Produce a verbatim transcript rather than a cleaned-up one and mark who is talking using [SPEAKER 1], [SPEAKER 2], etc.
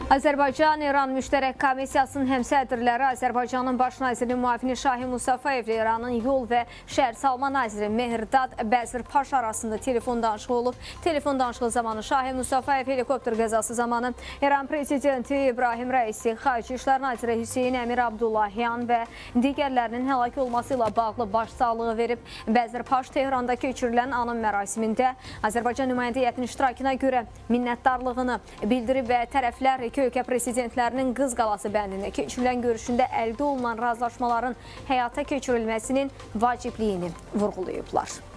[SPEAKER 1] Azərbaycan-İran Müştərək Komissiyasının həmsədrləri Azərbaycanın Baş naziri müavini Şahin Mustafayev ilə İranın Yol və Şəhər Salma naziri Mehirdad Bəzirpaş arasında telefon danışığı olub. Telefon danışığı zamanı Şahin Mustafayev helikopter qəzası zamanı İran Prezidenti İbrahim Rəisi, Xarici İşlər naziri Hüseyin Əmir Abdullahyan və digərlərinin həlak olması ilə bağlı başsağlığı verib. Bəzirpaş Tehranda keçirilən anım mərasimində Azərbaycan nümayəndə heyətinin iştirakına görə minnətdarlığını bildirib və tərəflər iki ölkə prezidentlərinin Qız Qalası bəndində keçirilən görüşündə əldə olunan razılaşmaların həyata keçirilməsinin vacibliyini vurğulayıblar.